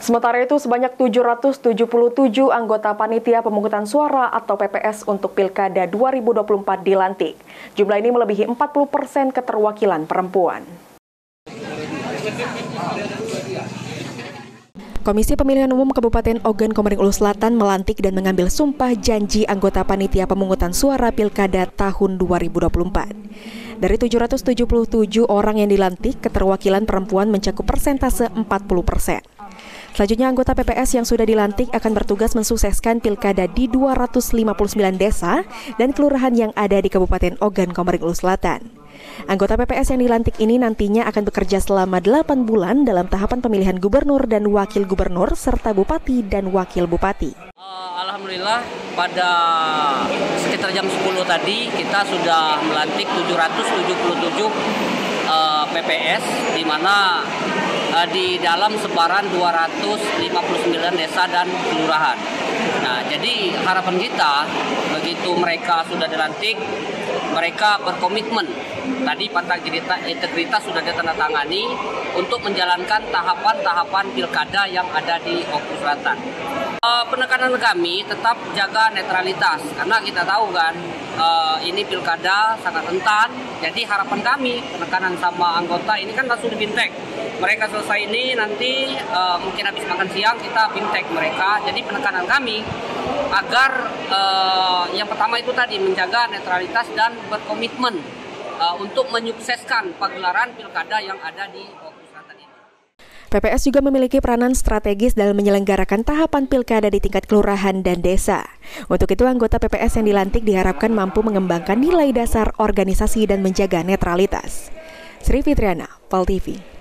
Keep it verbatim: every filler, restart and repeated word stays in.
Sementara itu, sebanyak tujuh ratus tujuh puluh tujuh anggota Panitia Pemungutan Suara atau P P S untuk Pilkada dua ribu dua puluh empat dilantik. Jumlah ini melebihi empat puluh persen keterwakilan perempuan. Komisi Pemilihan Umum Kabupaten Ogan Komering Ulu Selatan melantik dan mengambil sumpah janji anggota Panitia Pemungutan Suara Pilkada tahun dua ribu dua puluh empat. Dari tujuh ratus tujuh puluh tujuh orang yang dilantik, keterwakilan perempuan mencakup persentase empat puluh persen. Selanjutnya, anggota P P S yang sudah dilantik akan bertugas mensukseskan pilkada di dua ratus lima puluh sembilan desa dan kelurahan yang ada di Kabupaten Ogan Komering Ulu Selatan. Anggota P P S yang dilantik ini nantinya akan bekerja selama delapan bulan dalam tahapan pemilihan gubernur dan wakil gubernur serta bupati dan wakil bupati. Uh, Alhamdulillah pada sekitar jam sepuluh tadi kita sudah melantik tujuh ratus tujuh puluh tujuh uh, P P S di mana uh, di dalam sebaran dua ratus lima puluh sembilan desa dan kelurahan. Nah, jadi harapan kita begitu mereka sudah dilantik, mereka berkomitmen. Tadi patah integritas sudah ditandatangani untuk menjalankan tahapan-tahapan pilkada yang ada di Ogan Selatan. Uh, penekanan kami tetap jaga netralitas karena kita tahu kan uh, ini pilkada sangat rentan. Jadi harapan kami penekanan sama anggota ini kan langsung di bintek. Mereka selesai ini nanti uh, mungkin habis makan siang kita bintek mereka. Jadi penekanan kami agar uh, yang pertama itu tadi menjaga netralitas dan berkomitmen uh, untuk menyukseskan pagelaran pilkada yang ada di Ogan Selatan ini. P P S juga memiliki peranan strategis dalam menyelenggarakan tahapan pilkada di tingkat kelurahan dan desa. Untuk itu, anggota P P S yang dilantik diharapkan mampu mengembangkan nilai dasar organisasi dan menjaga netralitas. Sri Fitriana, Pal T V.